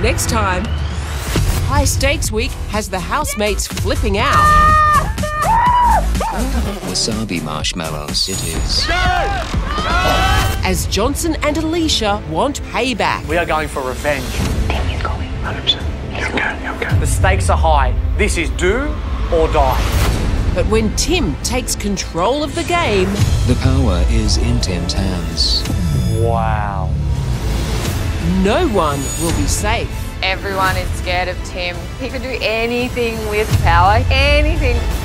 Next time, High Stakes Week has the housemates flipping out. Wasabi marshmallows, it is. As Johnson and Alicia want payback. We are going for revenge. Tim is going. 100%. He'll go. The stakes are high. This is do or die. But when Tim takes control of the game, The power is in Tim's hands. Wow. no one will be safe. Everyone is scared of Tim. He could do anything with power, anything.